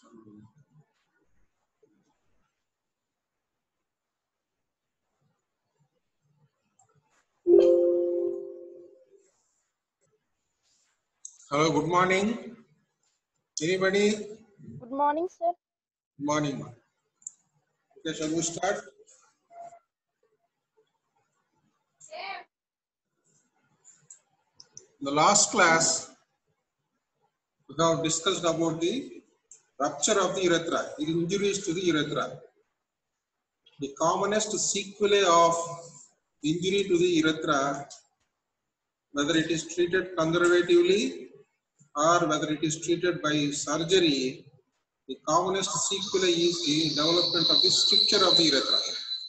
Hello, good morning. Anybody? Good morning, sir. Good morning. Okay, shall we start? In the last class, we have discussed about the rupture of the urethra, injuries to the urethra. The commonest sequelae of injury to the urethra, whether it is treated conservatively or whether it is treated by surgery, the commonest sequelae is the development of the stricture of the urethra.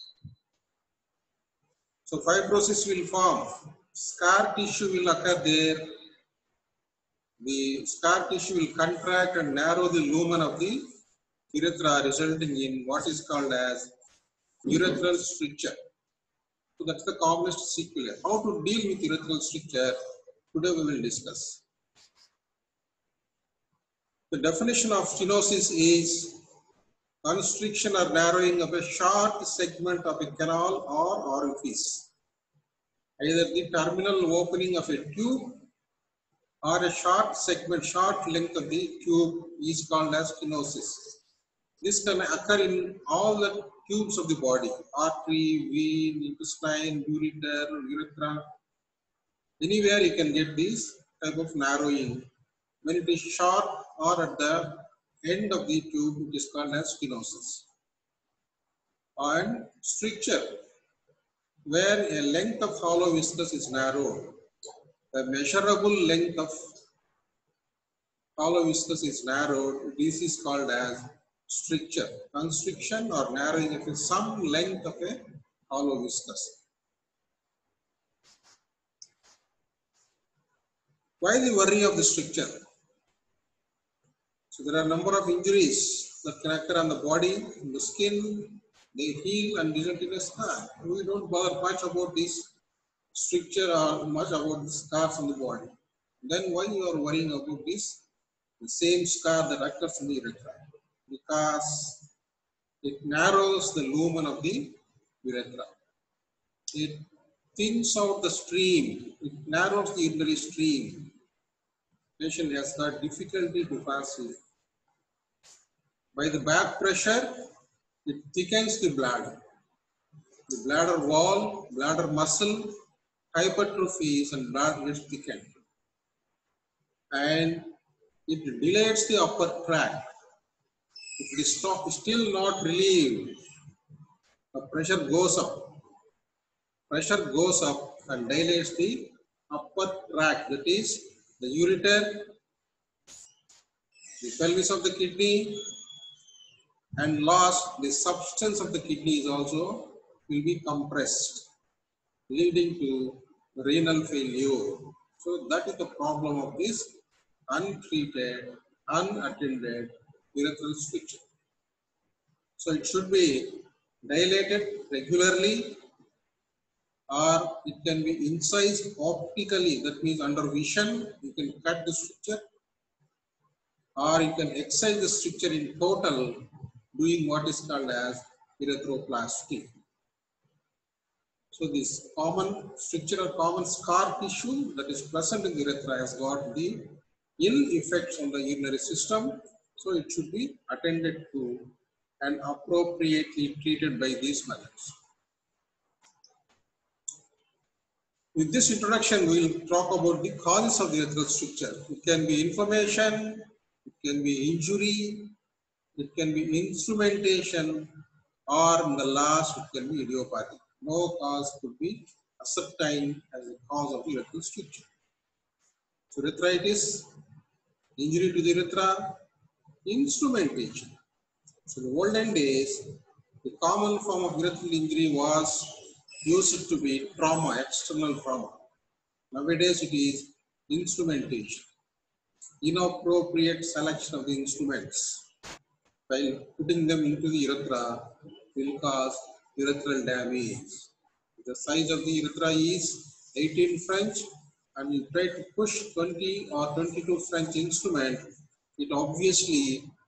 So fibrosis will form, scar tissue will occur there. The scar tissue will contract and narrow the lumen of the urethra, resulting in what is called as urethral stricture. So that's the commonest sequelae. How to deal with urethral stricture, today we will discuss. The definition of stenosis is constriction or narrowing of a short segment of a canal or orifice. Either the terminal opening of a tube or a short segment, short length of the tube is called as stenosis. This can occur in all the tubes of the body, artery, vein, intestine, ureter, urethra. Anywhere you can get this type of narrowing. When it is short or at the end of the tube, it is called as stenosis. And stricture, where a length of hollow viscus is narrowed, the measurable length of hollow viscus is narrowed, this is called as stricture. Constriction or narrowing of some length of a hollow viscus. Why the worry of the stricture? So there are a number of injuries that can occur on the body, in the skin, they heal and result in a scar. We don't bother much about this stricture or much about the scars on the body. Then why you are worrying about this? The same scar that occurs in the urethra. Because it narrows the lumen of the urethra. It thins out the stream. It narrows the urinary stream. Patient has got difficulty to pass it. By the back pressure, it thickens the bladder. The bladder wall, bladder muscle hypertrophies and bladder gets thickened. And it dilates the upper tract. If it is still not relieved, the pressure goes up. Pressure goes up and dilates the upper tract, that is the ureter, the pelvis of the kidney, and last, the substance of the kidney is also will be compressed, leading to renal failure. So that is the problem of this untreated, unattended urethral stricture. So it should be dilated regularly, or it can be incised optically, that means under vision, you can cut the stricture, or you can excise the stricture in total, doing what is called as urethroplasty. So this common stricture or common scar tissue that is present in the urethra has got the ill effects on the urinary system, so it should be attended to and appropriately treated by these methods. With this introduction, we will talk about the causes of the urethral stricture. It can be inflammation, it can be injury, it can be instrumentation, or in the last, it can be idiopathic. No cause could be ascertained as a cause of the urethral stricture. So urethritis, injury to the urethra, instrumentation. So in the olden days, the common form of urethral injury was used to be trauma, external trauma. Nowadays it is instrumentation. Inappropriate selection of the instruments while putting them into the urethra will cause urethral damage. The size of the urethra is 18 French and you try to push 20 or 22 French instrument, it obviously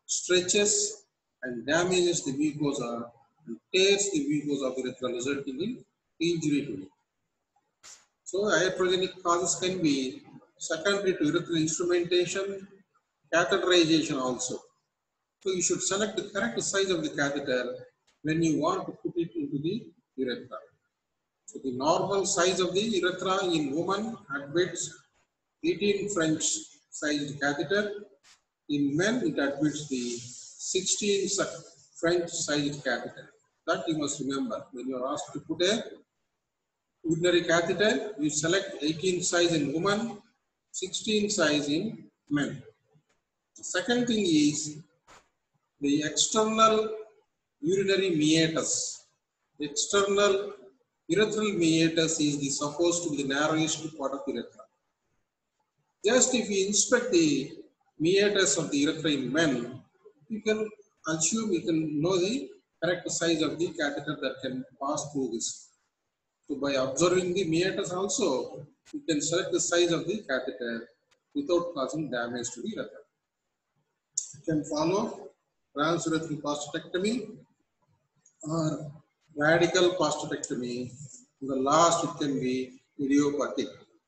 stretches and damages the mucosa and tears the mucosa of the urethra, resulting in injury to it. So iatrogenic causes can be secondary to urethral instrumentation, catheterization also. So you should select the correct size of the catheter when you want to put it into the urethra. So the normal size of the urethra in women admits 18 French sized catheter. In men, it admits the 16 French sized catheter. That you must remember. When you are asked to put a urinary catheter, you select 18 size in women, 16 size in men. The second thing is the external urinary meatus. The external urethral meatus is supposed to be the narrowest part of the urethra. Just if you inspect the meatus of the urethra in men, you can assume, you can know the correct size of the catheter that can pass through this. So by observing the meatus also, you can select the size of the catheter without causing damage to the urethra. You can follow transurethral prostatectomy or radical prostatectomy. The last, it can be idiopathic.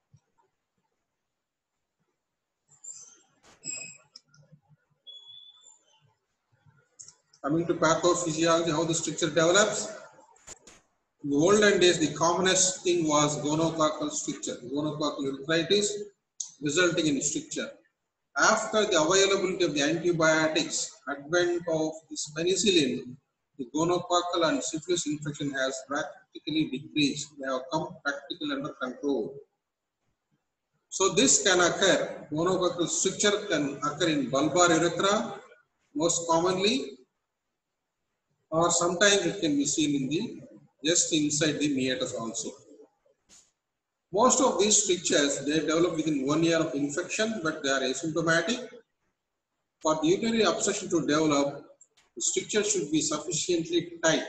Coming to pathophysiology, how the stricture develops. In the olden days, the commonest thing was gonococcal stricture, gonococcal urethritis, resulting in stricture. After the availability of the antibiotics, advent of this penicillin, the gonococcal and syphilis infection has practically decreased. They have come practically under control. So this can occur, gonococcal stricture can occur in bulbar urethra most commonly, or sometimes it can be seen in the just inside the meatus also. Most of these strictures, they develop within 1 year of infection, but they are asymptomatic. For the urinary obstruction to develop, the stricture should be sufficiently tight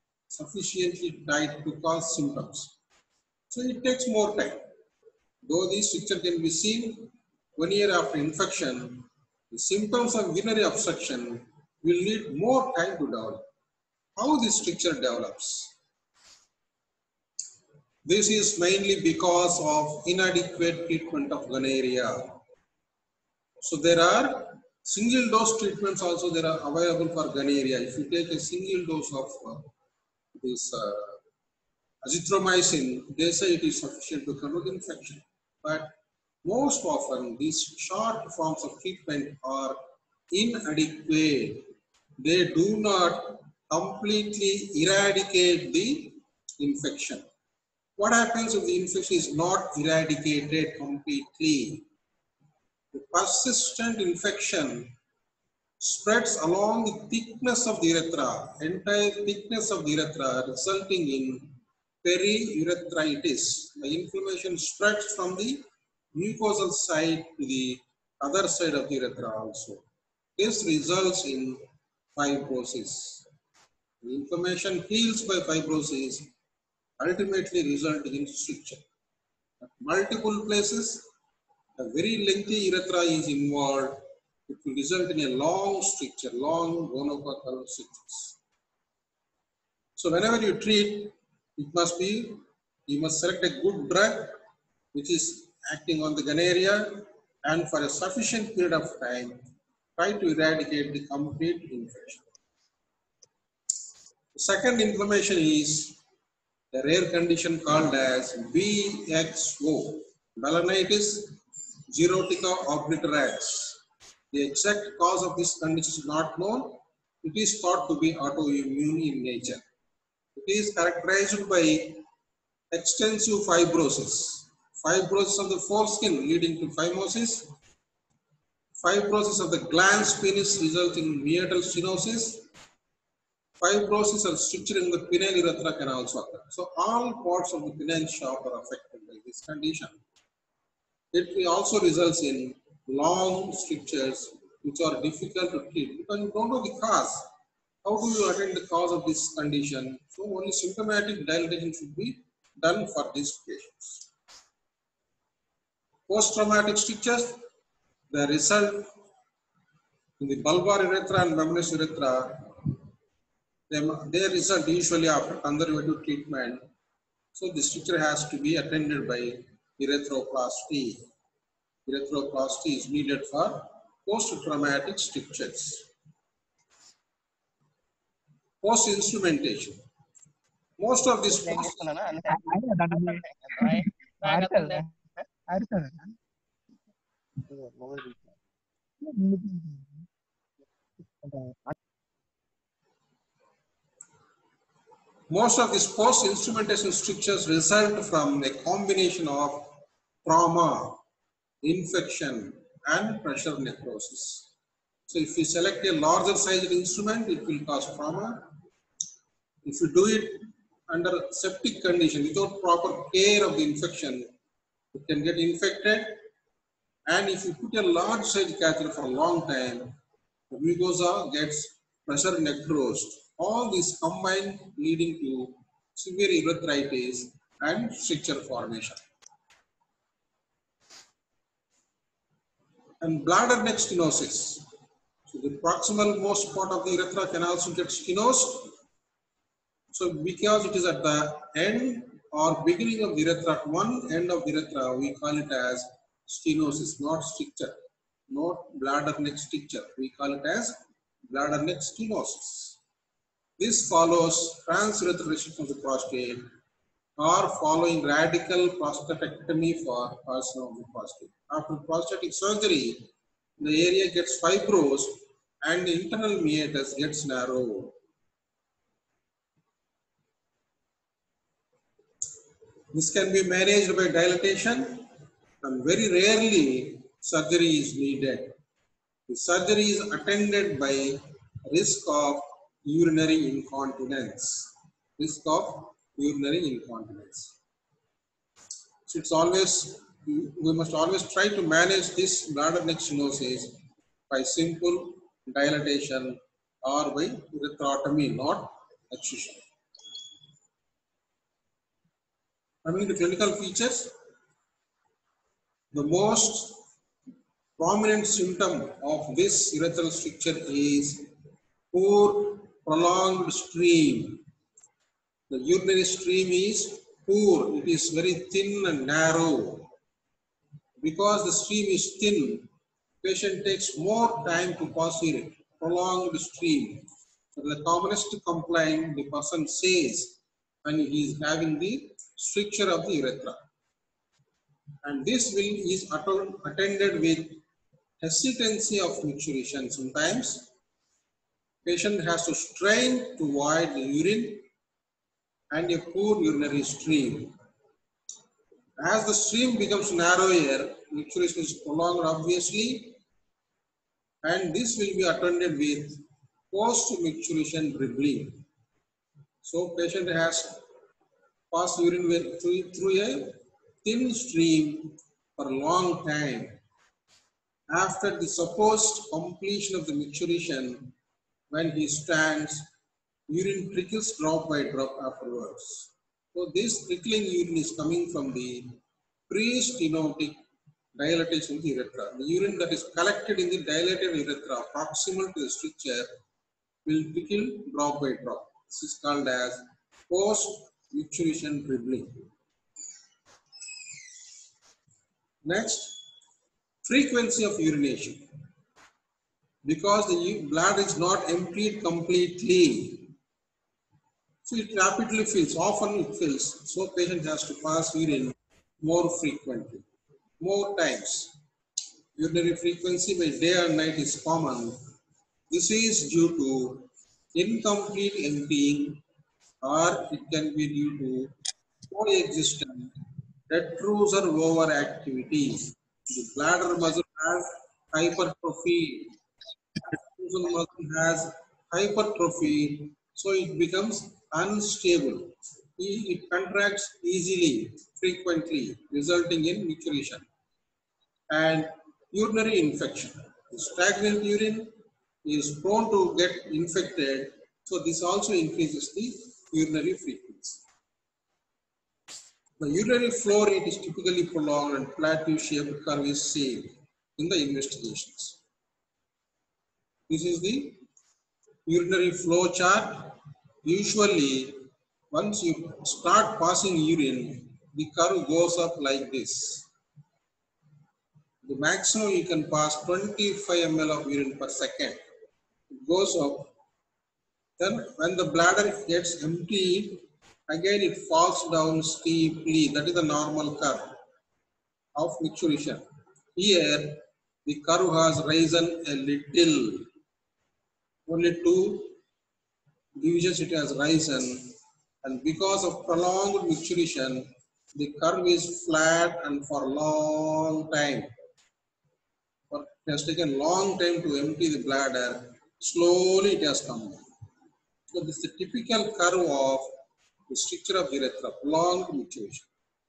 to cause symptoms. So it takes more time. Though these stricture can be seen 1 year after infection, the symptoms of urinary obstruction will need more time to develop. How this stricture develops? This is mainly because of inadequate treatment of gonorrhea. So there are single dose treatments also there are available for gonorrhea. If you take a single dose of this azithromycin, they say it is sufficient to control the infection. But most often these short forms of treatment are inadequate. They do not completely eradicate the infection. What happens if the infection is not eradicated completely? The persistent infection spreads along the thickness of the urethra, entire thickness of the urethra, resulting in periurethritis. The inflammation spreads from the mucosal side to the other side of the urethra also. This results in fibrosis. The inflammation heals by fibrosis, ultimately resulting in stricture. At multiple places, a very lengthy urethra is involved. It will result in a long stricture, long gonococcal strictures. So whenever you treat, you must select a good drug which is acting on the gonorrhea, and for a sufficient period of time, try to eradicate the complete infection. The second inflammation is a rare condition called as BXO, balanitis xerotica obliterans. The exact cause of this condition is not known. It is thought to be autoimmune in nature. It is characterized by extensive fibrosis. Fibrosis of the foreskin leading to phimosis. Fibrosis of the glans penis resulting in meatal stenosis. Fibrosis or stricture in the penile urethra can also occur. So all parts of the penile shaft are affected by this condition. It also results in long strictures which are difficult to treat because you don't know the cause. How do you attend the cause of this condition? So only symptomatic dilatation should be done for these patients. Post-traumatic strictures, the result In the bulbar urethra and membranous urethra, they result usually after conservative treatment. So the stricture has to be attended by erythroplasty. Erythroplasty is needed for post-traumatic strictures. Post-instrumentation. Most of this post-instrumentation strictures result from a combination of trauma, infection, and pressure necrosis. So if you select a larger sized instrument, it will cause trauma. If you do it under septic condition without proper care of the infection, it can get infected. And if you put a large size catheter for a long time, the mucosa gets pressure necrosed. All these combined leading to severe urethritis and stricture formation. And bladder neck stenosis. So the proximal most part of the urethra can also get stenosed. So because it is at the end or beginning of the urethra, at one end of the urethra, we call it as stenosis, not stricture, not bladder neck stricture. We call it as bladder neck stenosis. This follows transurethral resection of the prostate or following radical prostatectomy for carcinoma of the prostate. After prostatic surgery, the area gets fibrous and the internal meatus gets narrow. This can be managed by dilatation, and very rarely surgery is needed. The surgery is attended by risk of urinary incontinence. Risk of urinary incontinence. So it's always, we must always try to manage this bladder neck stenosis by simple dilatation or by urethrotomy, not excision. Coming to clinical features, the most prominent symptom of this urethral stricture is poor prolonged stream. The urinary stream is poor, it is very thin and narrow. Because the stream is thin, patient takes more time to pass urine. Prolonged stream. So the commonest complaint the person says when he is having the stricture of the urethra. And this is attended with hesitancy of micturition. Sometimes patient has to strain to avoid the urine and a poor urinary stream. As the stream becomes narrower, micturition is prolonged obviously, and this will be attended with post-micturition dribbling. So patient has passed urine through a thin stream for a long time. After the supposed completion of the micturition, when he stands, urine trickles drop by drop afterwards. So this trickling urine is coming from the pre-stenotic dilatation of the urethra. The urine that is collected in the dilated urethra proximal to the stricture will trickle drop by drop. This is called as post-micturition dribbling. Next, frequency of urination. Because the bladder is not emptied completely, so it rapidly fills, often it fills. So patient has to pass urine more frequently, more times. Urinary frequency by day and night is common. This is due to incomplete emptying, or it can be due to coexistent detrusor overactivity. The bladder muscle has hypertrophy. Detrusor muscle has hypertrophy, so it becomes unstable. It contracts easily, frequently, resulting in micturition. And urinary infection. The stagnant urine is prone to get infected, so this also increases the urinary frequency. The urinary flow rate is typically prolonged and plateau-shaped curve is seen in the investigations. This is the urinary flow chart. Usually, once you start passing urine, the curve goes up like this. The maximum you can pass 25 ml of urine per second. It goes up. Then when the bladder gets emptied, again it falls down steeply. That is the normal curve of micturition. Here, the curve has risen a little. Only 2 divisions it has risen, and because of prolonged micturition, the curve is flat and for a long time. But it has taken a long time to empty the bladder. Slowly it has come down. So this is the typical curve of the stricture of urethra, prolonged micturition.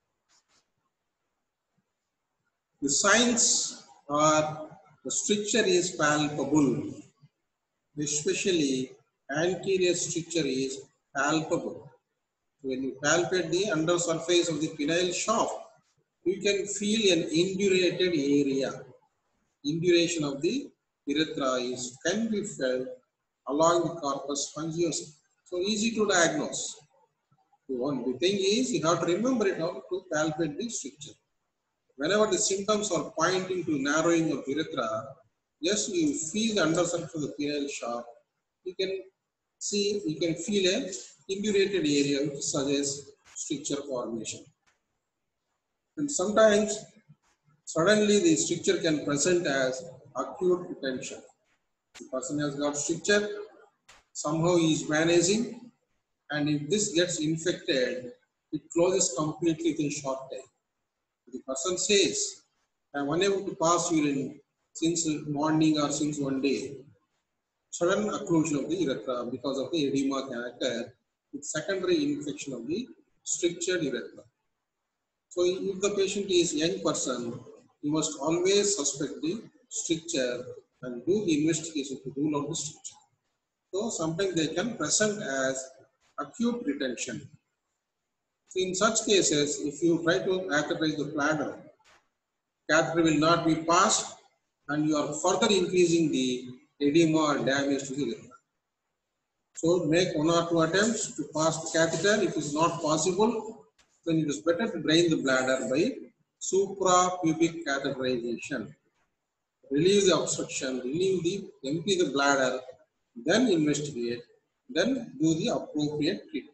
The signs are the stricture is palpable, especially anterior stricture is palpable. When you palpate the undersurface of the penile shaft, you can feel an indurated area. Induration of the urethra can be felt along the corpus spongiosum. So easy to diagnose. The only thing is you have to remember it how to palpate the stricture. Whenever the symptoms are pointing to narrowing of urethra, just you feel the undersurface of the penile shaft, you can feel a indurated area which suggests stricture formation. And sometimes suddenly the stricture can present as acute retention. The person has got stricture, somehow he is managing, and if this gets infected, it closes completely within short time. The person says, I am unable to pass urine since morning or since one day. Sudden occlusion of the urethra because of the edema can occur with secondary infection of the strictured urethra. So if the patient is a young person, you must always suspect the stricture and do the investigation to rule out the stricture. So sometimes they can present as acute retention. So in such cases, if you try to catheterize the bladder, catheter will not be passed and you are further increasing the edema or damage to the urethra. So make 1 or 2 attempts to pass the catheter. If it is not possible, then it is better to drain the bladder by suprapubic catheterization. Relieve the obstruction, empty the bladder, then investigate, then do the appropriate treatment.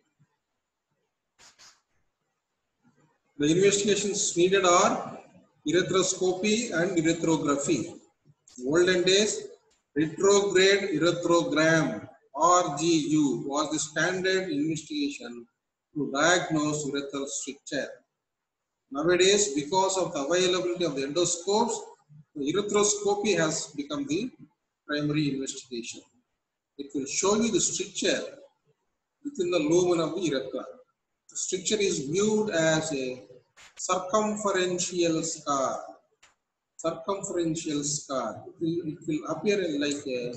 The investigations needed are urethroscopy and urethrography. Olden days, retrograde uretrogram RGU was the standard investigation to diagnose urethral stricture. Nowadays, because of the availability of the endoscopes, the urethroscopy has become the primary investigation. It will show you the stricture within the lumen of the urethra. The stricture is viewed as a circumferential scar. Circumferential scar. It will appear like a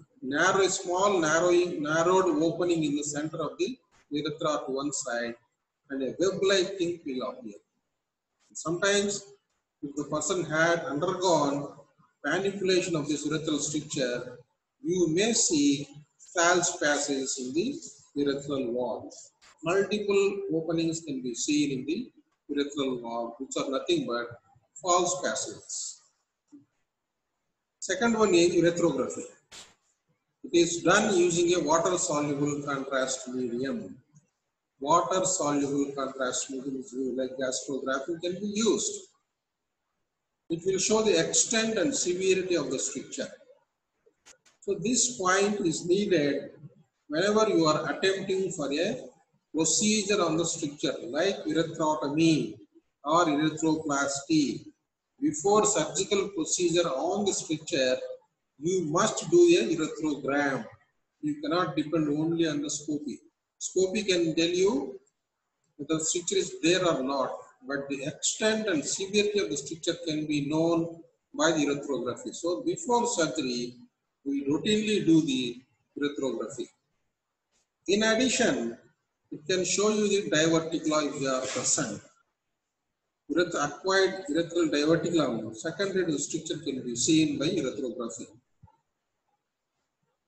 narrowed opening in the center of the urethra to one side, and a web-like thing will appear. Sometimes, if the person had undergone manipulation of this urethral stricture, you may see false passages in the urethral wall. Multiple openings can be seen in the urethral wall, which are nothing but false passages. Second one is urethrography. It is done using a water-soluble contrast medium. Water-soluble contrast medium like gastrography can be used. It will show the extent and severity of the stricture. So this point is needed whenever you are attempting for a procedure on the stricture like urethrotomy or urethroplasty. Before surgical procedure on the stricture, you must do a uretrogram. You cannot depend only on the scopy. Scopy can tell you whether the stricture is there or not, but the extent and severity of the stricture can be known by the urethrography. So before surgery, we routinely do the urethrography. In addition, it can show you the diverticula if they are present. Acquired urethral diverticulum, secondary to the stricture, can be seen by urethrography.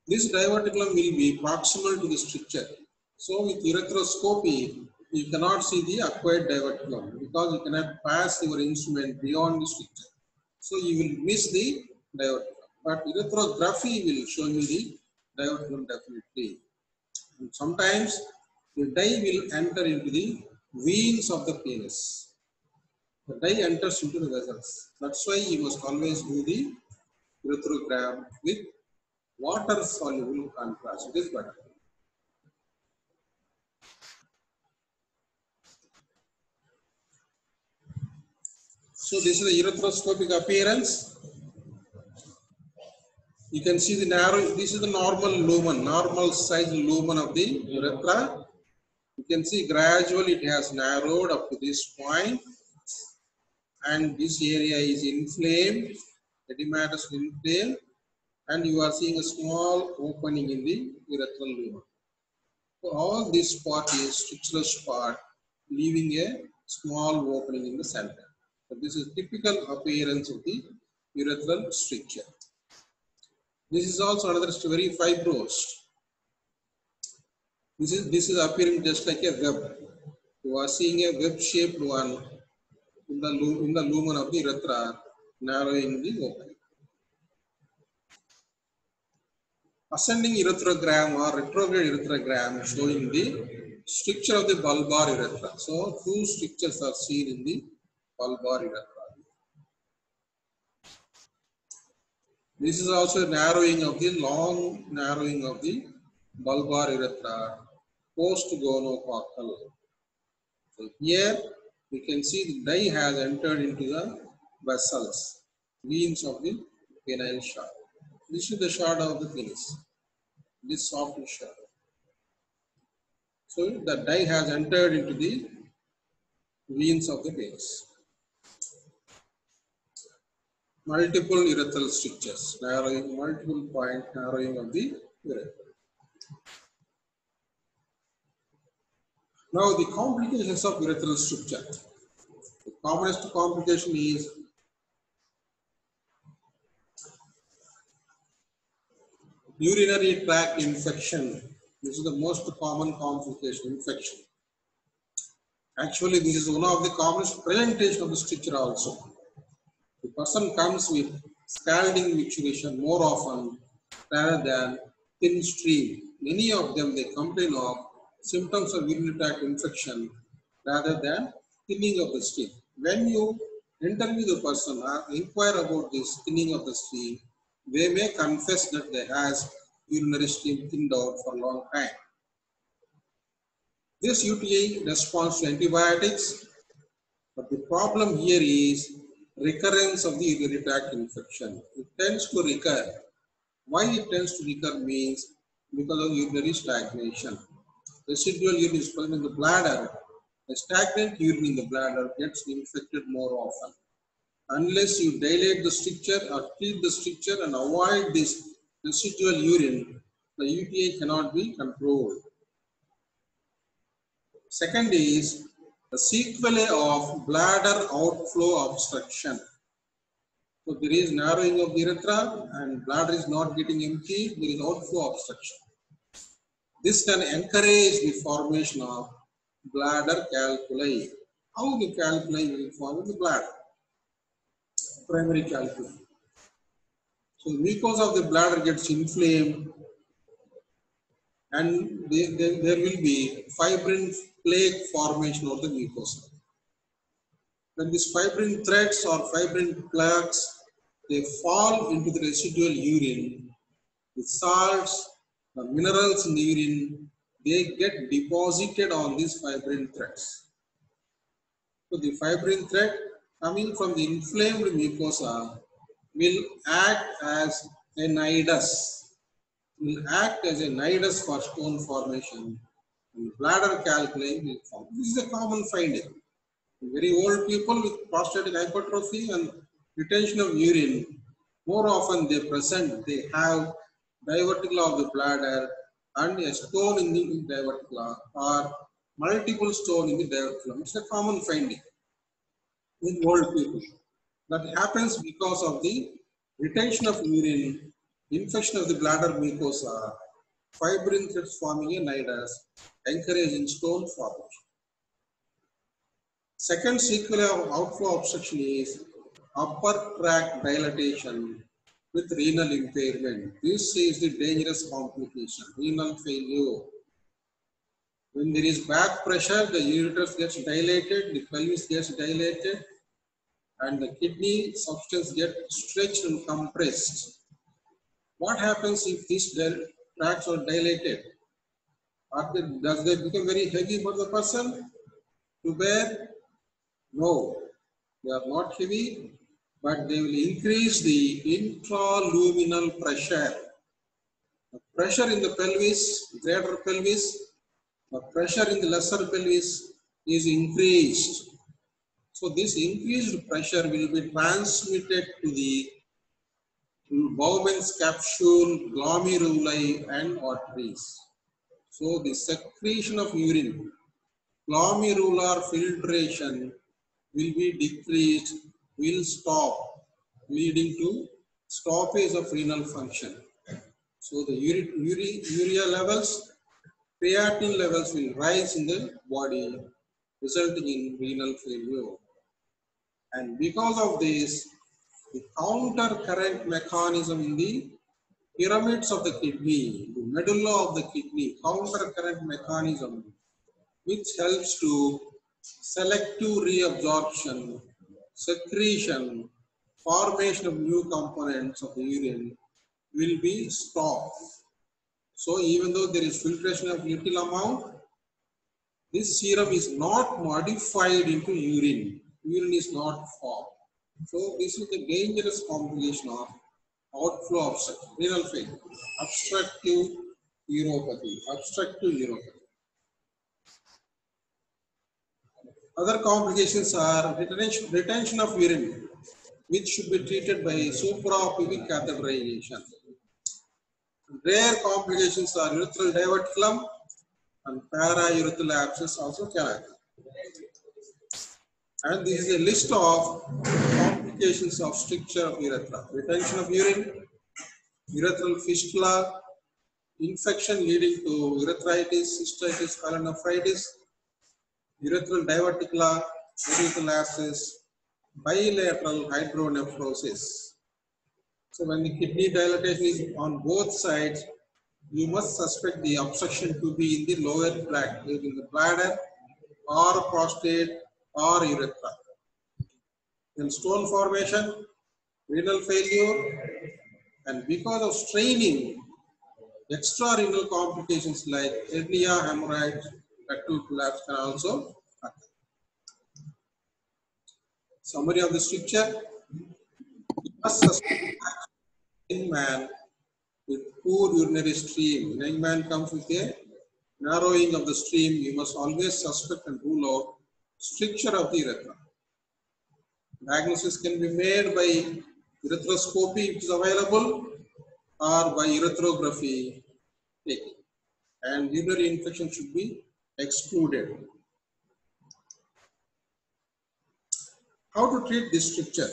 This diverticulum will be proximal to the stricture. So with urethroscopy, you cannot see the acquired diverticulum because you cannot pass your instrument beyond the stricture. So you will miss the diverticulum. But urethrography will show you the diverticulum definitely. And sometimes the dye will enter into the veins of the penis. The dye enters into the vessels. That's why you must always do the urethrogram with water soluble contrast. It is better. So this is the urethroscopic appearance. You can see the narrow, this is the normal lumen, normal size lumen of the urethra. You can see gradually it has narrowed up to this point, and this area is inflamed, edematous inflamed, and you are seeing a small opening in the urethral lumen. So all this part is stricturous part, leaving a small opening in the center. So this is typical appearance of the urethral stricture. This is also another very fibrous. This is appearing just like a web. You are seeing a web-shaped one in the lumen of the urethra, narrowing the opening. Ascending ureterogram or retrograde ureterogram showing the stricture of the bulbar urethra. So two strictures are seen in the bulbar urethra. This is also narrowing of the long narrowing of the bulbar urethra post-gonococcal. So here we can see the dye has entered into the vessels, veins of the penile shaft. This is the shaft of the penis. This soft shaft. So the dye has entered into the veins of the penis. Multiple urethral strictures, narrowing, multiple point narrowing of the urethra. Now the complications of urethral stricture. The commonest complication is urinary tract infection. This is the most common complication, infection. Actually, this is one of the commonest presentation of the stricture also. The person comes with scalding micturition more often rather than thin stream. Many of them, they complain of symptoms of urinary tract infection rather than thinning of the stream. When you interview the person or inquire about this thinning of the stream, they may confess that they has urinary stream thinned out for a long time. This UTI responds to antibiotics, but the problem here is recurrence of the urinary tract infection. It tends to recur. Why it tends to recur means because of urinary stagnation. Residual urine is present in the bladder. The stagnant urine in the bladder gets infected more often. Unless you dilate the stricture or treat the stricture and avoid this residual urine, the UTI cannot be controlled. Second is the sequelae of bladder outflow obstruction. So there is narrowing of the urethra and bladder is not getting emptied, there is outflow obstruction. This can encourage the formation of bladder calculi. How the calculi will form in the bladder? Primary calculi. So the mucosa of the bladder gets inflamed and there will be fibrin plaque formation of the mucosa. When these fibrin threads or fibrin plaques, they fall into the residual urine, the salts, the minerals in the urine, they get deposited on these fibrin threads. So the fibrin thread coming from the inflamed mucosa will act as a nidus. Will act as a nidus for stone formation, and bladder calculi will form. This is a common finding. Very old people with prostatic hypertrophy and retention of urine, more often they have diverticula of the bladder and a stone in the diverticula or multiple stone in the diverticulum. It's a common finding in old people. That happens because of the retention of urine infection of the bladder mucosa, fibrin threads forming a nidus, encouraging stone formation. Second sequelae of outflow obstruction is upper tract dilatation with renal impairment. This is the dangerous complication, renal failure. When there is back pressure, the uterus gets dilated, the pelvis gets dilated, and the kidney substance gets stretched and compressed. What happens if these tracts are dilated? Does they become very heavy for the person to bear? No, they are not heavy, but they will increase the intraluminal pressure. The pressure in the pelvis, greater pelvis, the pressure in the lesser pelvis is increased. So this increased pressure will be transmitted to the Bowman's capsule, glomeruli and arteries. So the secretion of urine, glomerular filtration will be decreased, will stop, leading to stoppage of renal function. So the urea levels, creatinine levels will rise in the body, resulting in renal failure. And because of this, the counter current mechanism in the pyramids of the kidney, the medulla of the kidney, counter current mechanism, which helps to selective reabsorption, secretion, formation of new components of the urine will be stopped. So even though there is filtration of little amount, this serum is not modified into urine. Urine is not formed. So this is the dangerous complication of outflow obstruction, renal failure, obstructive uropathy, obstructive uropathy. Other complications are retention of urine, which should be treated by suprapubic catheterization. Rare complications are urethral diverticulum and para-urethral abscess also can happen. And this is a list of complications of stricture of urethra. Retention of urine, urethral fistula, infection leading to urethritis, cystitis, pyelonephritis, urethral diverticula, urethral abscess, bilateral hydronephrosis. So when the kidney dilatation is on both sides, you must suspect the obstruction to be in the lower tract, either in the bladder or prostate or urethra. Then stone formation, renal failure, and because of straining, extra-renal complications like hernia, hemorrhage, rectal collapse can also happen. Summary of the stricture: you must suspect in man with poor urinary stream. When a man comes with a narrowing of the stream, you must always suspect and rule out stricture of the urethra. Diagnosis can be made by urethroscopy, which is available, or by urethrography taking. And urinary infection should be excluded. How to treat this stricture?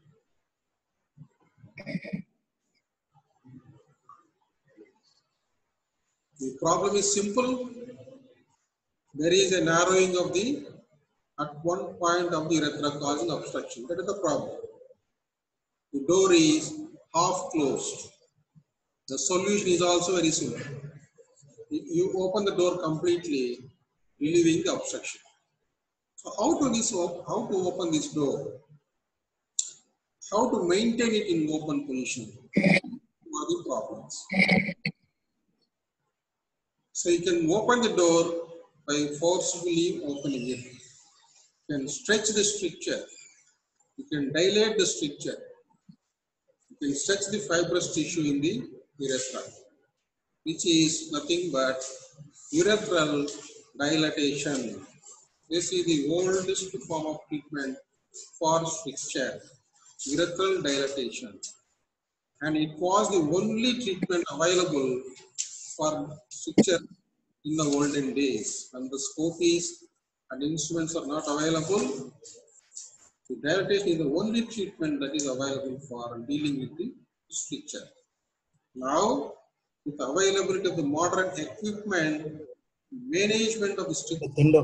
The problem is simple. There is a narrowing of the at one point of the urethra causing obstruction. That is the problem. The door is half closed. The solution is also very simple. You open the door completely, relieving the obstruction. So how to open this door? How to maintain it in open position? What are the problems? So you can open the door by forcefully opening it. You can stretch the stricture. You can dilate the stricture. You can stretch the fibrous tissue in the urethra, which is nothing but urethral dilatation. This is the oldest form of treatment for stricture, urethral dilatation. And it was the only treatment available for stricture in the olden days. When the scopies and instruments are not available, the dilatation is the only treatment that is available for dealing with the stricture. Now, with availability of the modern equipment, management of the stricture,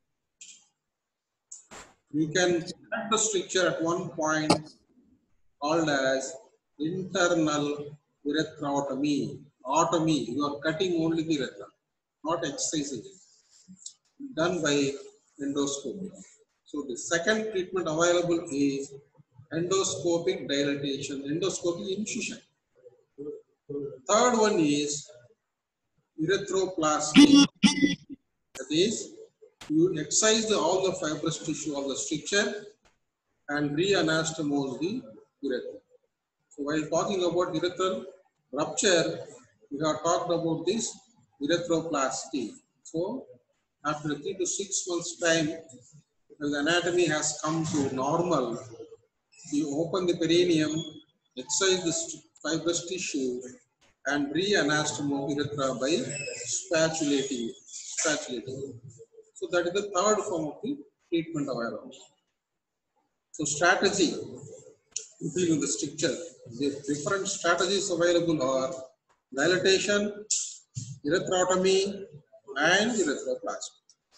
you can cut the stricture at one point called as internal urethrotomy. Otomy, you are cutting only the urethra, not excising it, done by endoscopy. So the second treatment available is endoscopic dilatation, endoscopic incision. Third one is urethroplasty. That is, you excise all the fibrous tissue of the stricture and re-anastomose the urethra. So while talking about urethral rupture, we have talked about this urethroplasty. So after 3 to 6 months time, when the anatomy has come to normal, you open the perineum, excise the fibrous tissue, and re-anastomose urethra by spatulating it. So that is the third form of the treatment available. So strategy dealing with the stricture. The different strategies available are dilatation, urethrotomy, and urethroplasty.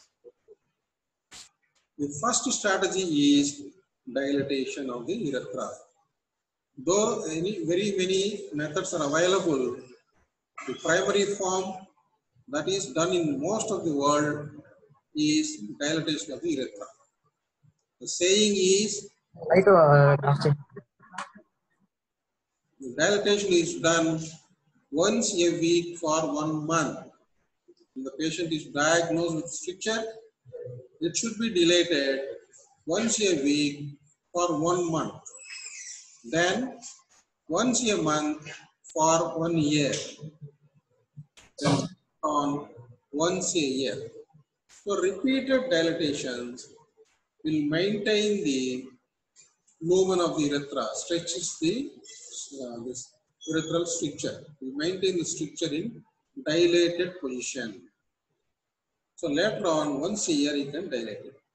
The first strategy is dilatation of the urethra. Though very many methods are available, the primary form that is done in most of the world is dilatation of the urethra. The saying is, the dilatation is done once a week for 1 month. When the patient is diagnosed with stricture, it should be dilated once a week for 1 month. Then once a month for 1 year. Then on once a year. So repeated dilatations will maintain the lumen of the urethra, stretches the this urethral stricture. We maintain the stricture in dilated position. So later on, once a year, you can dilate it.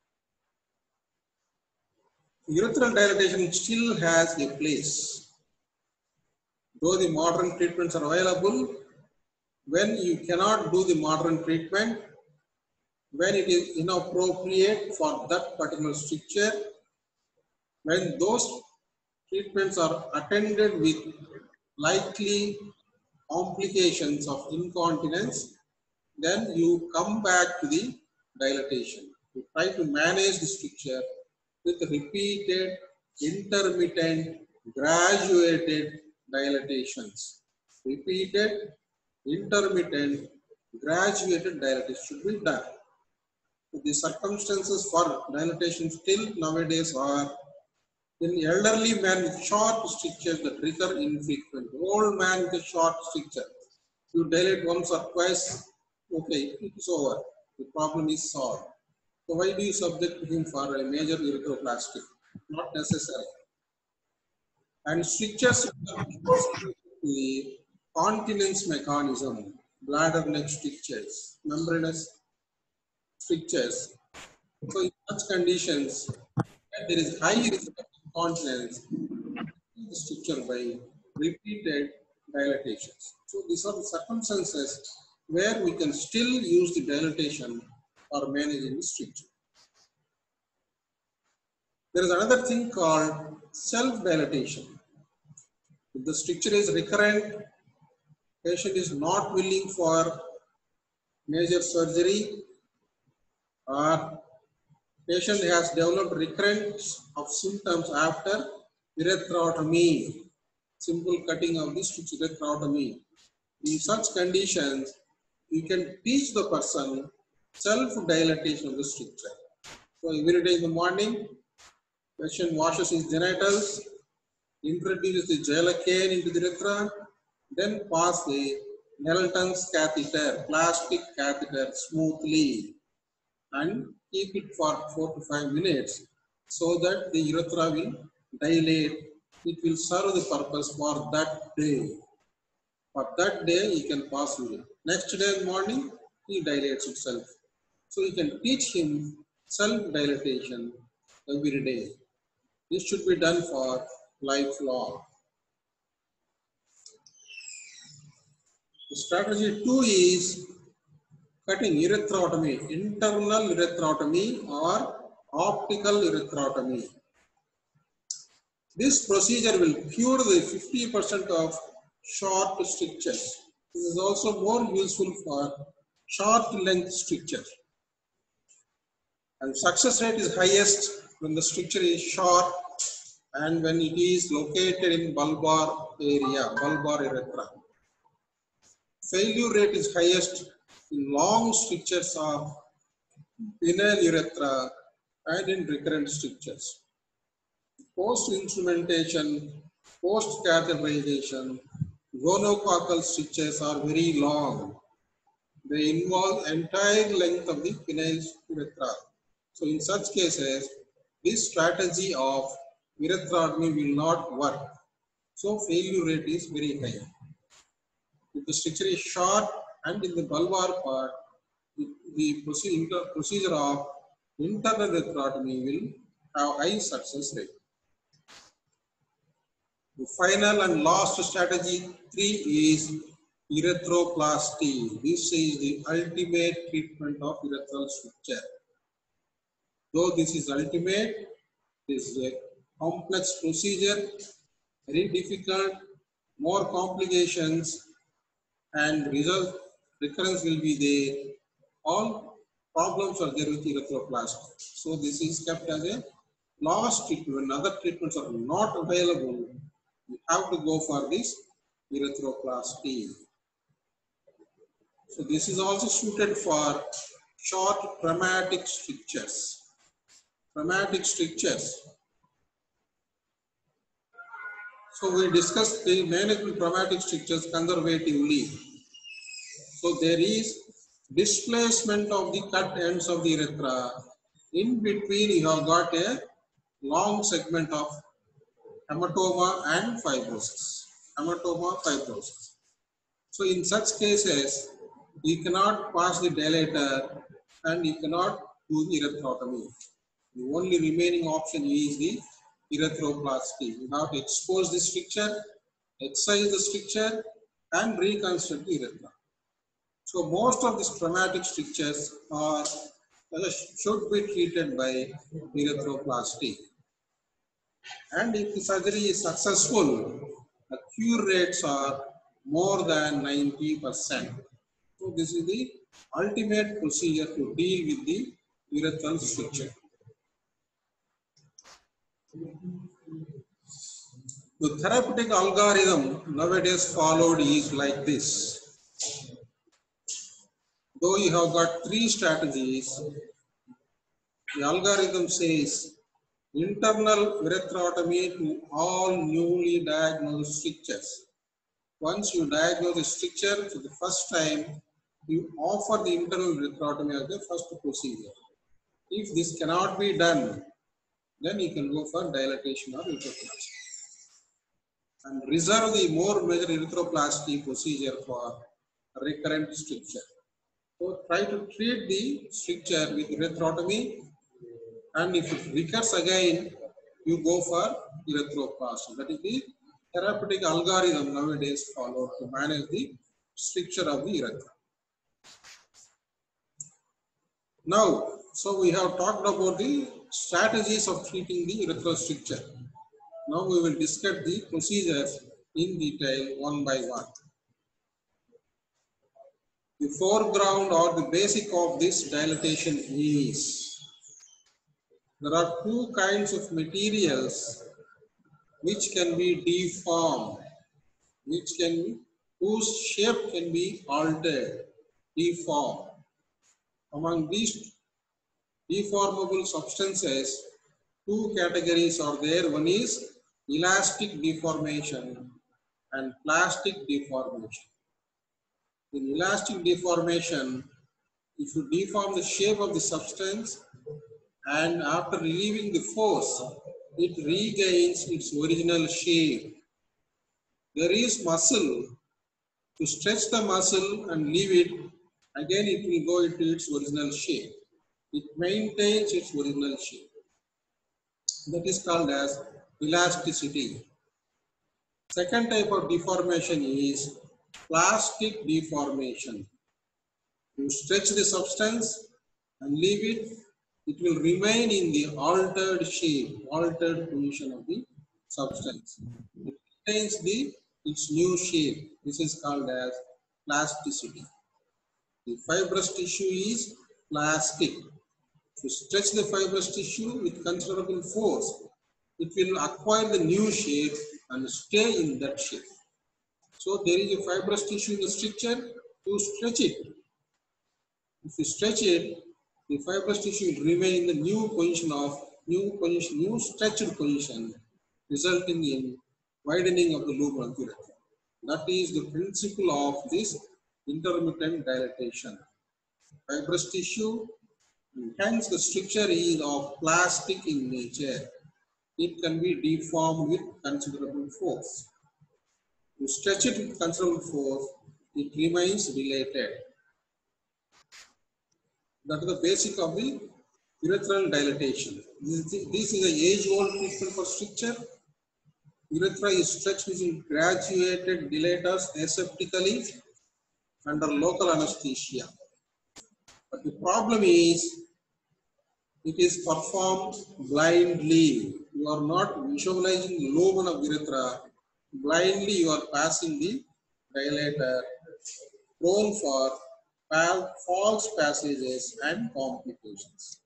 Urethral dilatation still has a place. Though the modern treatments are available, when you cannot do the modern treatment, when it is inappropriate for that particular stricture, when those treatments are attended with likely complications of incontinence, then you come back to the dilatation. You try to manage the stricture with repeated, intermittent, graduated dilatations. Repeated, intermittent, graduated dilatation should be done. The circumstances for dilatation still nowadays are in elderly man with short strictures that recur infrequent. Old man with a short stricture, you dilate once or twice, okay, it is over. The problem is solved. So why do you subject him for a major urethroplasty? Not necessary. And strictures the continence mechanism, bladder neck strictures, membranous strictures. So in such conditions, there is high risk of incontinence, the stricture by repeated dilatations. So these are the circumstances where we can still use the dilatation for managing the stricture. There is another thing called self-dilatation. If the stricture is recurrent, patient is not willing for major surgery, or patient has developed recurrence of symptoms after urethrotomy, simple cutting of the stricture, urethrotomy. In such conditions, you can teach the person self-dilatation of the stricture. So every day in the morning, patient washes his genitals, introduces the gelacane into the urethra, then pass the Knelton's catheter, plastic catheter smoothly, and keep it for 4 to 5 minutes so that the urethra will dilate. It will serve the purpose for that day. For that day, he can pass urine. Next day morning, he dilates itself. So you can teach him self-dilatation every day. This should be done for lifelong. Strategy 2 is cutting erythrotomy, internal erythrotomy or optical erythrotomy. This procedure will cure the 50% of short strictures. This is also more useful for short length stricture. And success rate is highest when the stricture is short and when it is located in bulbar area, bulbar urethra. Failure rate is highest in long strictures of penile urethra and in recurrent strictures. Post-instrumentation, post-catheterization, gonococcal strictures are very long. They involve entire length of the penile urethra. So in such cases, this strategy of urethrotomy will not work. So failure rate is very high. If the stricture is short and in the bulbar part, the procedure of internal urethrotomy will have high success rate. The final and last strategy 3 is erythroplasty. This is the ultimate treatment of urethral stricture. Though this is ultimate, this is a complex procedure, very difficult, more complications, and recurrence will be there. All problems are there with erythroplasty. So this is kept as a last treatment. When other treatments are not available, you have to go for this erythroplasty. So this is also suited for short traumatic strictures. Traumatic strictures. So we discussed the management traumatic strictures conservatively. So there is displacement of the cut ends of the urethra. In between you have got a long segment of hematoma and fibrosis. Hematoma, fibrosis. So in such cases, you cannot pass the dilator and you cannot do the erythrotomy. The only remaining option is the erythroplasty. You have to expose the stricture, excise the stricture, and reconstruct the urethra. So most of these traumatic strictures should be treated by erythroplasty. And if the surgery is successful, the cure rates are more than 90%. So this is the ultimate procedure to deal with the urethral stricture. The therapeutic algorithm nowadays followed is like this. Though you have got 3 strategies, the algorithm says internal erythrotomy to all newly diagnosed strictures. Once you diagnose a stricture for the first time, you offer the internal erythrotomy as the first procedure. If this cannot be done, then you can go for dilatation or erythroplasty. And reserve the more major erythroplasty procedure for recurrent stricture. So try to treat the stricture with erythrotomy, and if it recurs again, you go for erythroplasty. That is the therapeutic algorithm nowadays followed to manage the stricture of the urethra. Now, so we have talked about the strategies of treating the urethral stricture. Now we will discuss the procedures in detail one by one. The foreground or the basic of this dilatation is there are 2 kinds of materials which can be deformed, whose shape can be altered, deformed. Among these deformable substances, 2 categories are there. One is elastic deformation and plastic deformation. In elastic deformation, if you deform the shape of the substance and after relieving the force, it regains its original shape. There is muscle. To stretch the muscle and leave it, again it will go into its original shape. It maintains its original shape. That is called as elasticity. Second type of deformation is plastic deformation. You stretch the substance and leave it, it will remain in the altered shape, altered position of the substance. It retains its new shape. This is called as plasticity. The fibrous tissue is plastic. If you stretch the fibrous tissue with considerable force, it will acquire the new shape and stay in that shape. So there is a fibrous tissue in the structure, you stretch it. If you stretch it, the fibrous tissue will remain in the new stretched position, resulting in widening of the lobe of urethra. That is the principle of this intermittent dilatation. Fibrous tissue, hence the structure is of plastic in nature. It can be deformed with considerable force. You stretch it with considerable force, it remains dilated. That is the basic of the urethral dilatation. This is an age-old treatment for stricture. Urethra is stretched using graduated dilators aseptically under local anesthesia. But the problem is, it is performed blindly. You are not visualizing the lumen of urethra. Blindly, you are passing the dilator, prone for false passages and complications.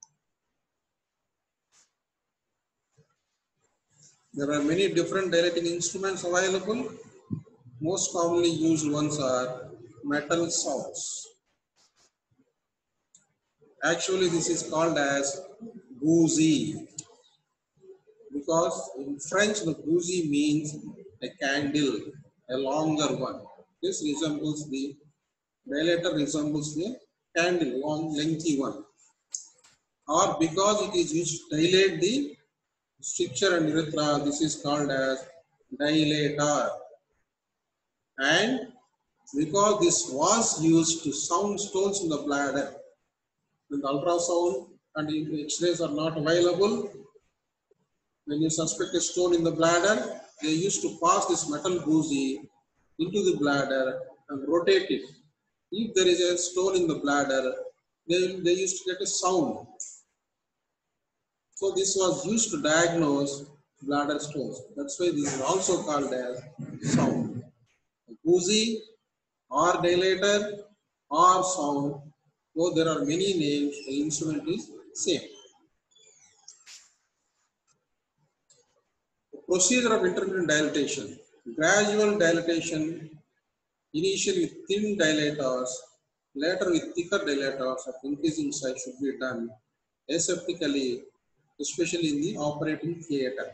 There are many different dilating instruments available. Most commonly used ones are metal saws. Actually, this is called as gougie, because in French, the gougie means a candle, a longer one. This resembles the dilator resembles the candle, long, lengthy one. Or because it is used to dilate the stricture and urethra, this is called as dilator. And because this was used to sound stones in the bladder, when the ultrasound and X-rays are not available, when you suspect a stone in the bladder, they used to pass this metal gougie into the bladder and rotate it. If there is a stone in the bladder, they used to get a sound. So this was used to diagnose bladder stones. That's why this is also called as sound. Gougie or dilator or sound, though there are many names, the instrument is same. The procedure of intermittent dilatation. Gradual dilatation, initially with thin dilators, later with thicker dilators of increasing size should be done aseptically, especially in the operating theater.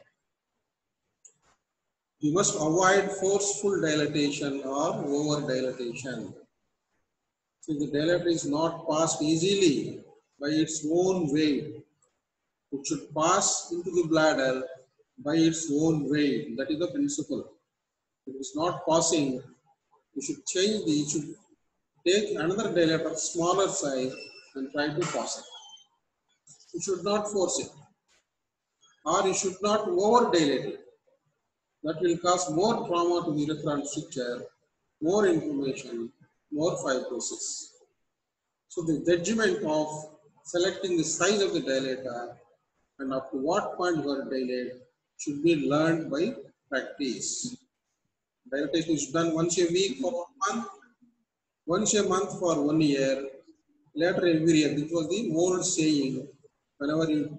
You must avoid forceful dilatation or over dilatation. So the dilator is not passed easily by its own weight. It should pass into the bladder by its own weight. That is the principle. If it is not passing, you should you should take another dilator, smaller size, and try to pass it. You should not force it. Or you should not over dilate it. That will cause more trauma to the urethra and stricture, more inflammation, more fibrosis. So the judgment of selecting the size of the dilator and up to what point you are dilate should be learned by practice. Dilatation is done once a week for 1 month, once a month for 1 year, later every year. This was the old saying. Whenever you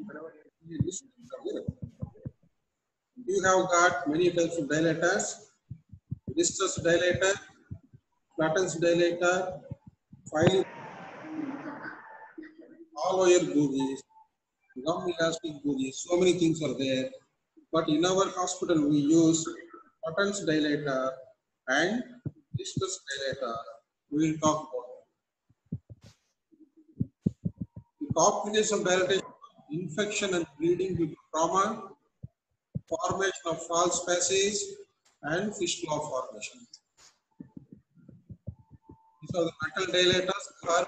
have got many types of dilators, distus dilator, Platten's dilator, filing, all wire gougies, gum elastic gougies, so many things are there. But in our hospital, we use Platten's dilator and distus dilator. We will talk about it. The complications of dilatation, infection and bleeding due to trauma, formation of false passage, and fistula formation. These are the metal dilators.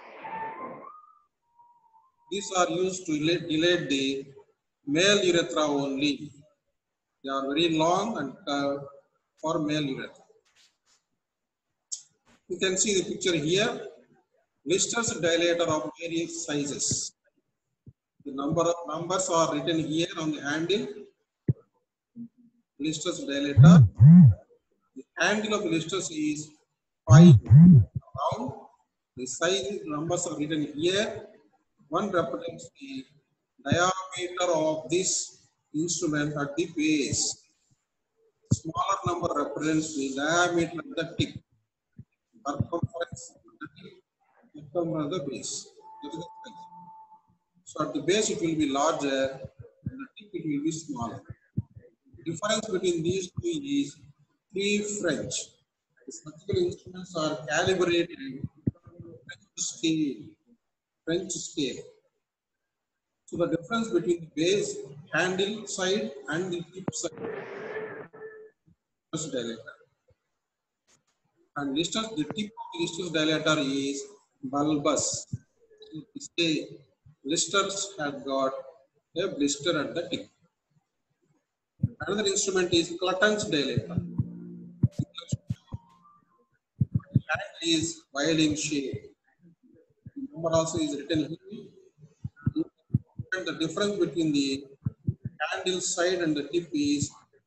These are used to dilate the male urethra only. They are very long and curved for male urethra. You can see the picture here. Blisters dilator of various sizes. The number of numbers are written here on the handle. Blisters dilator. The handle of blisters is 5 round. The size numbers are written here. One represents the diameter of this instrument at the base. Smaller number represents the diameter of the tip. Circumference of the tip, circumference of the base. That is the size. So at the base it will be larger, and the tip it will be smaller. The difference between these two is 3 French. The surgical instruments are calibrated French scale. So the difference between the base handle side and the tip side is dilator. And the tip of the blisters dilator is bulbous. So blisters have got a blister at the tip. Another instrument is Clutton's dilator. The hand is violin shape. The number also is written here. And the difference between the handle side and the tip is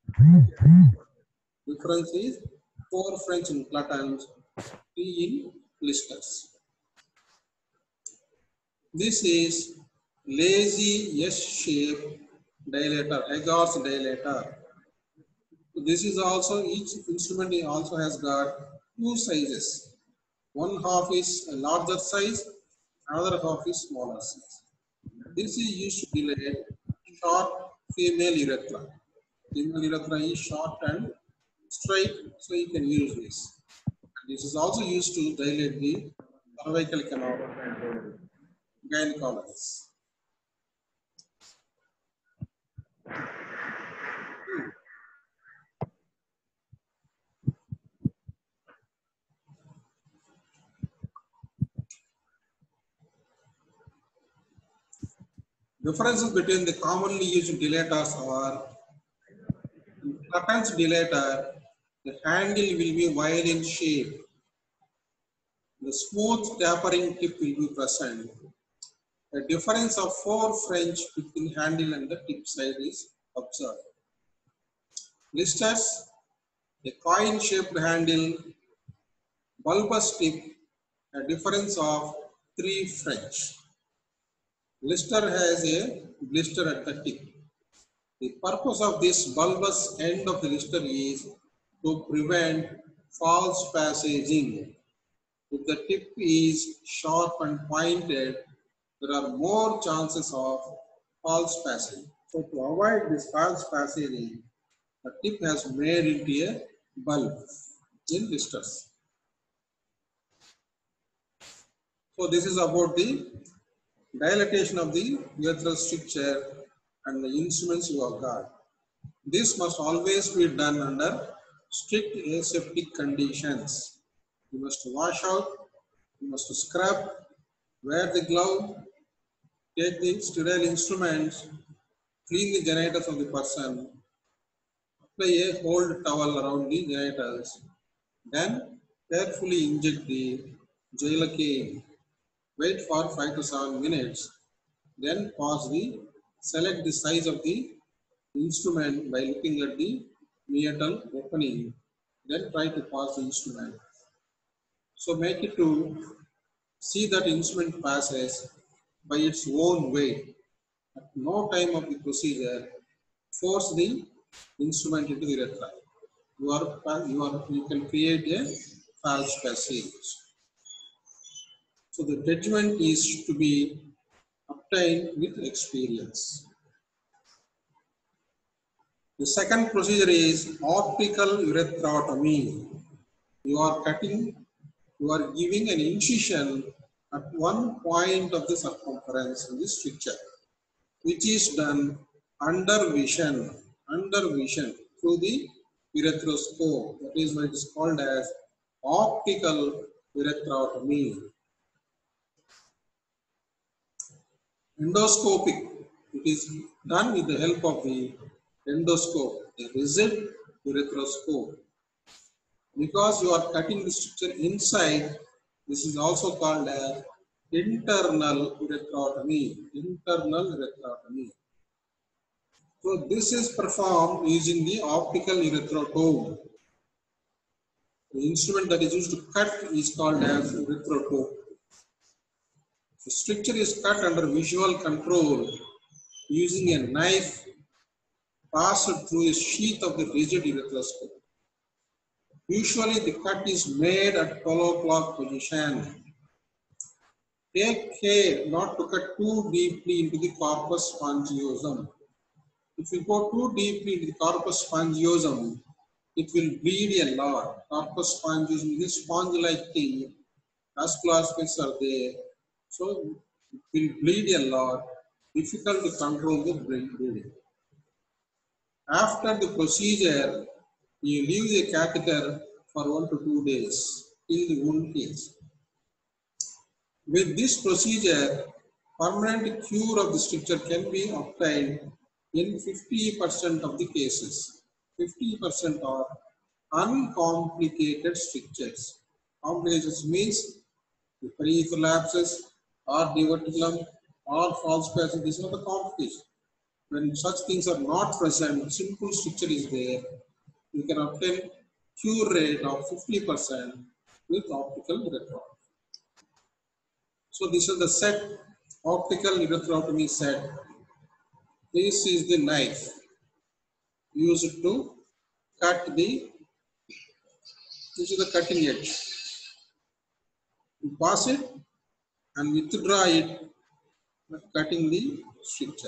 4 French in Cluttons, 3 in blisters. This is lazy S-shaped dilator, Agar's dilator. This is also, each instrument also has got 2 sizes. One half is a larger size, another half is smaller size. This is used to dilate short female urethra. Female urethra is short and straight, so you can use this. This is also used to dilate the cervical canal gynecologists. Differences between the commonly used dilators are in Clutton's dilator, the handle will be violin shape. The smooth tapering tip will be present. A difference of 4 French between handle and the tip side is observed. Blisters, a coin-shaped handle, bulbous tip, a difference of 3 French. Blister has a blister at the tip. The purpose of this bulbous end of the blister is to prevent false passaging. If the tip is sharp and pointed, there are more chances of false passage. So to avoid this false passaging, the tip has made into a bulb in blisters. So this is about the dilatation of the urethral stricture and the instruments you have got. This must always be done under strict aseptic conditions. You must wash out, you must scrub, wear the glove, take the sterile instruments, clean the genitals of the person, apply a hold towel around the genitals, then carefully inject the gelacaine. Wait for 5 to 7 minutes, then select the size of the instrument by looking at the meatal opening, then try to pass the instrument. So make it to see that instrument passes by its own weight. At no time of the procedure, force the instrument into the urethra. You can create a false passage. So the judgment is to be obtained with experience. The second procedure is optical urethrotomy. You are giving an incision at one point of the circumference in the stricture, which is done under vision through the urethroskop. That is why it is called as optical urethrotomy. Endoscopic, it is done with the help of the endoscope, a rigid urethroskop. Because you are cutting the structure inside, this is also called as internal erectotomy. Internal erectotomy. So this is performed using the optical erythrotope. The instrument that is used to cut is called as erythrotope. The structure is cut under visual control using a knife passed through a sheath of the rigid erythroscope. Usually the cut is made at 12 o'clock position. Take care not to cut too deeply into the corpus spongiosum. If you go too deeply into the corpus spongiosum, it will bleed a lot. Corpus spongiosum is a sponge-like thing. Vascular spaces are there. So it will bleed a lot. Difficult to control the bleeding. After the procedure, you leave the catheter for 1 to 2 days till the wound heals. With this procedure, permanent cure of the stricture can be obtained in 50% of the cases. 50% are uncomplicated strictures. Complications means the peripheral abscess or diverticulum or false passage. These are the complications. When such things are not present, simple stricture is there, you can obtain cure rate of 50% with optical erythrotomy. So this is the set, optical erythrotomy set. This is the knife used to cut the, this is the cutting edge. You pass it and withdraw it, cutting the stricture.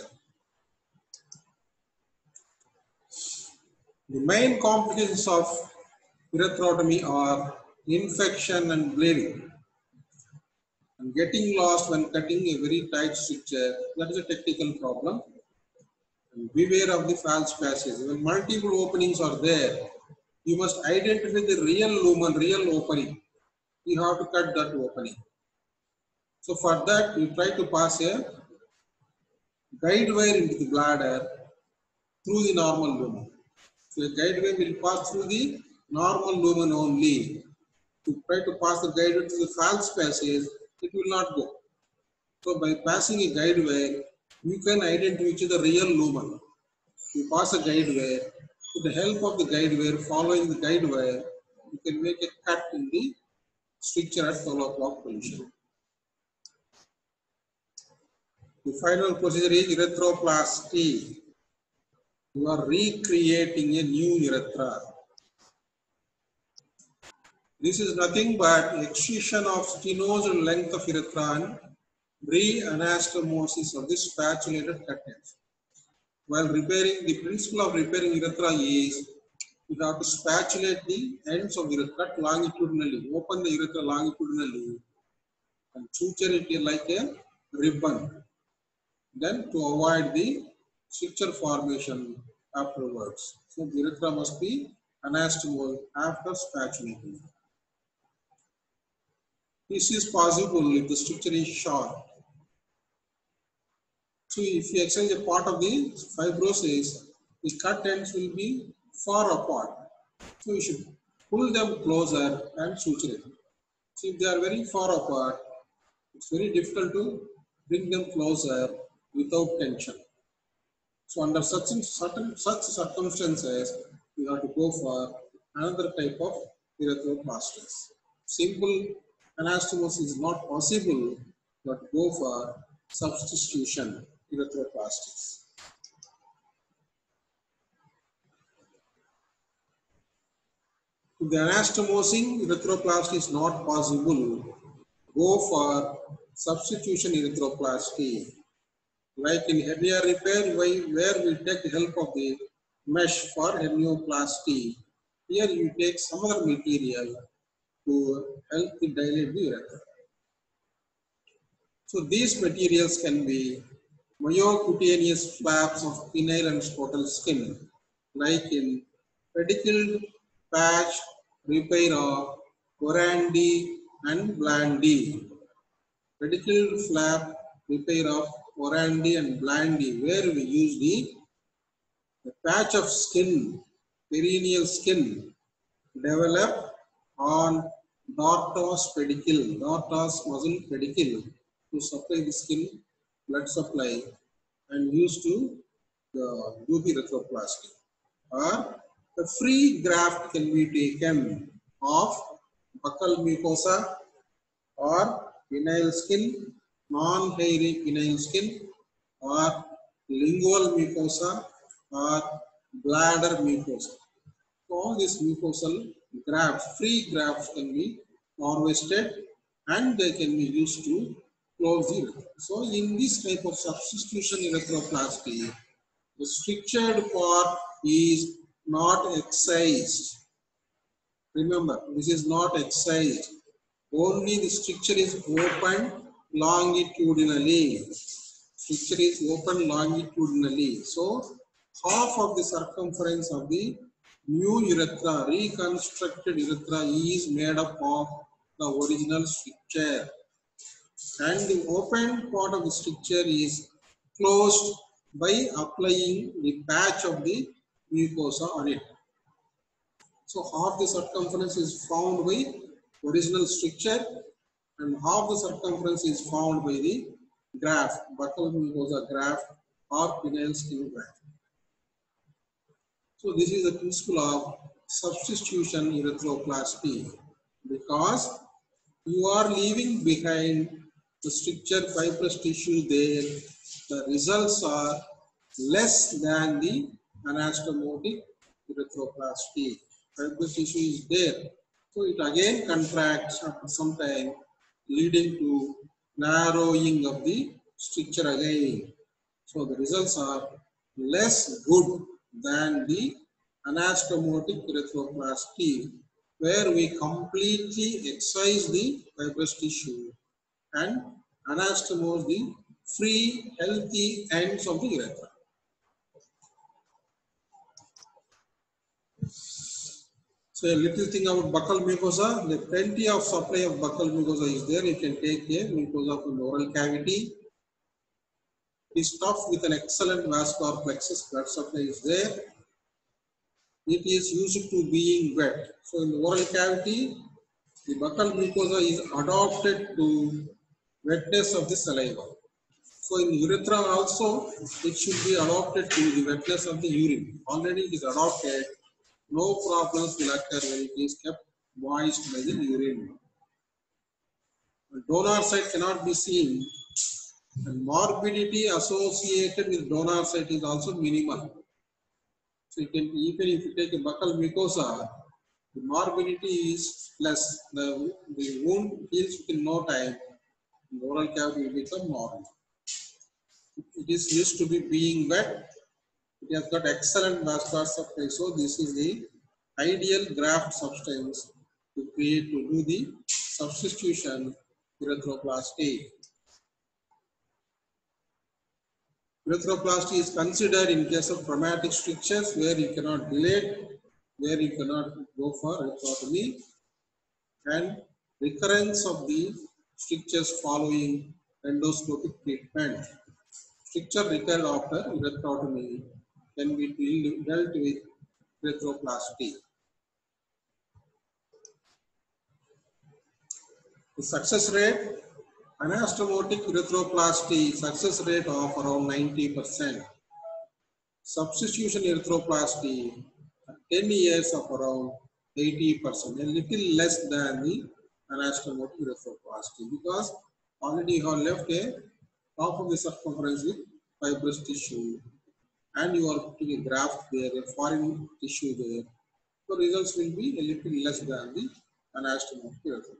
The main complications of erythrotomy are infection and bleeding. And getting lost when cutting a very tight stricture, that is a technical problem. And beware of the false passage. When multiple openings are there, you must identify the real lumen, real opening. You have to cut that opening. So for that, you try to pass a guide wire into the bladder through the normal lumen. So a guide wire will pass through the normal lumen only. You try to pass the guide wire to the false passage, it will not go. So by passing a guide wire, you can identify the real lumen. You pass a guide wire. With the help of the guide wire, following the guide wire, you can make a cut in the stricture at 12 o'clock position. The final procedure is erythroplasty. You are recreating a new urethra. This is nothing but excision of stenosed length of urethra and re-anastomosis of the spatulated cut ends. While repairing, the principle of repairing urethra is you have to spatulate the ends of the urethra longitudinally, open the urethra longitudinally and suture it like a ribbon. Then to avoid the stricture formation afterwards. So the urethra must be anastomosed after spatulating. This is possible if the stricture is short. So if you exchange a part of the fibrosis, the cut ends will be far apart. So you should pull them closer and suture it. So if they are very far apart, it's very difficult to bring them closer without tension. So under such circumstances, you have to go for another type of erythroplastics. Simple anastomosis is not possible, but go for substitution erythroplastics. If the anastomosing erythroplasty is not possible, go for substitution erythroplasty. Like in hernia repair, where we take the help of the mesh for hernioplasty. Here you take some other material to help to dilate the urethra. So these materials can be myocutaneous flaps of penile and scrotal skin, like in pedicled patch repair of Orandi and Blandy. Pedicled flap repair of Orandi and Blandy, where we use the patch of skin, perineal skin, develop on Dartos pedicle, Dartos muscle pedicle to supply the skin blood supply and used to do the erythroplasty. Or a free graft can be taken of buccal mucosa or penile skin, non-hairy penile skin, or lingual mucosa or bladder mucosa. All these mucosal grafts, free grafts can be harvested and they can be used to close the urethra. So in this type of substitution erythroplasty, the strictured part is not excised. Remember, this is not excised. Only the stricture is opened longitudinally. Stricture is open longitudinally. So half of the circumference of the new urethra, reconstructed urethra, is made up of the original stricture. And the open part of the stricture is closed by applying the patch of the mucosa on it. So half the circumference is found by original stricture and half the circumference is found by the graft, buccal mucosa graft or penile skin graft. So this is the principle of substitution erythroplasty, because you are leaving behind the stricture fibrous tissue there. The results are less than the anastomotic erythroplasty. Fibrous tissue is there, so it again contracts after some time, leading to narrowing of the stricture again. So the results are less good than the anastomotic erythroplasty, where we completely excise the fibrous tissue and anastomose the free, healthy ends of the urethra. So a little thing about buccal mucosa, the plenty of supply of buccal mucosa is there. You can take a mucosa from the oral cavity. It is stuffed with an excellent vascular plexus, blood supply is there. It is used to being wet. So in the oral cavity, the buccal mucosa is adapted to wetness of the saliva. So in urethra also, it should be adapted to the wetness of the urine. Already it is adapted. No problems will occur when it is kept moist by the urine. The donor site cannot be seen, and morbidity associated with donor site is also minimal. So you can, even if you take a buccal mucosa, the morbidity is less. The wound heals within no time. The oral cavity will become normal. It is used to be being wet. It has got excellent vascular supply. So this is the ideal graft substance to create, to do the substitution erythroplasty. Erythroplasty is considered in case of traumatic strictures where you cannot dilate, where you cannot go for erythrotomy, and recurrence of the strictures following endoscopic treatment. Stricture recurred after erythrotomy can be dealt with erythroplasty. The success rate, anastomotic erythroplasty success rate of around 90%. Substitution erythroplasty, 10 years of around 80%, a little less than the anastomotic erythroplasty, because already you have left a half of the circumference with fibrous tissue and you are putting a graft there, a foreign tissue there. So results will be a little less than the anastomotic erythroplasty.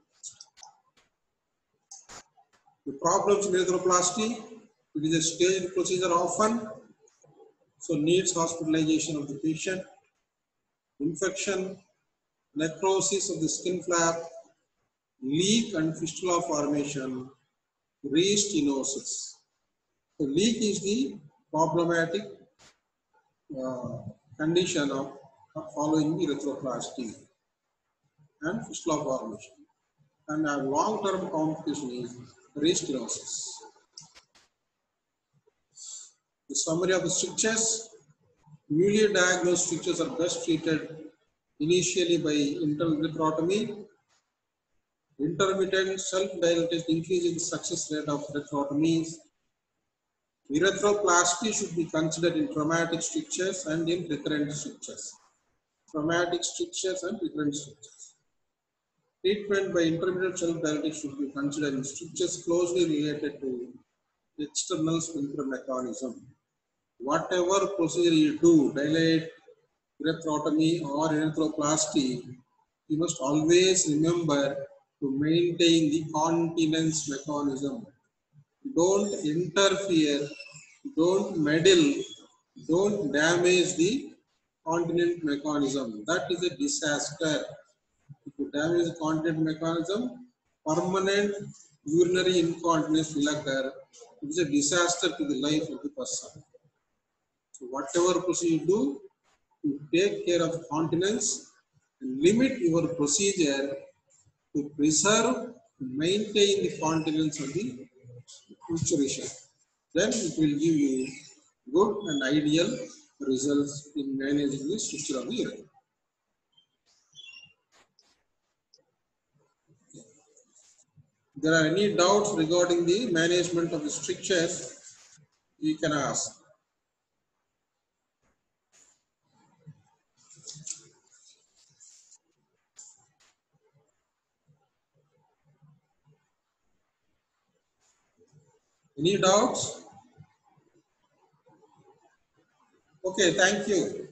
The problems in erythroplasty, it is a staged procedure often, so needs hospitalization of the patient, infection, necrosis of the skin flap, leak and fistula formation, restenosis. So leak is the problematic condition of following erythroplasty and fistula formation. And a long-term complication is restenosis. The summary of the strictures: newly diagnosed strictures are best treated initially by enterotomy. Intermittent self-dilatation increases the success rate of erectotomies. Erythroplasty should be considered in traumatic strictures and in recurrent strictures. Traumatic strictures and recurrent strictures. Treatment by intermittent self-dilatation should be considered in strictures closely related to external sphincter mechanism. Whatever procedure you do, dilate, erythrotomy or erythroplasty, you must always remember to maintain the continence mechanism. Don't interfere, don't meddle, don't damage the continent mechanism. That is a disaster. If you damage the continent mechanism, permanent urinary incontinence will occur. It is a disaster to the life of the person. So whatever procedure you do, you take care of continence and limit your procedure to preserve, maintain the continence of the maturation. Then it will give you good and ideal results in managing the structure of the urethra. If there are any doubts regarding the management of the strictures, you can ask. Any doubts? Okay, thank you.